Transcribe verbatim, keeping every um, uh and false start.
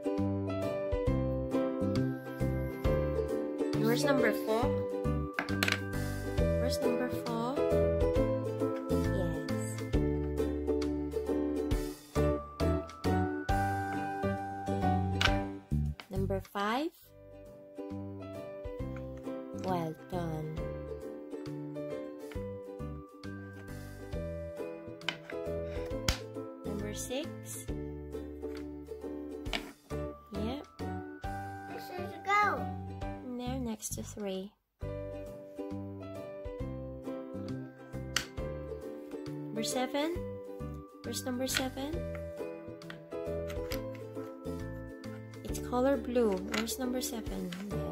Where's number four? Where's number four? Yes. Number five? Well done. Number six? Yep. Where should it go? There, next to three. Number seven? Where's number seven? It's color blue. Where's number seven? There.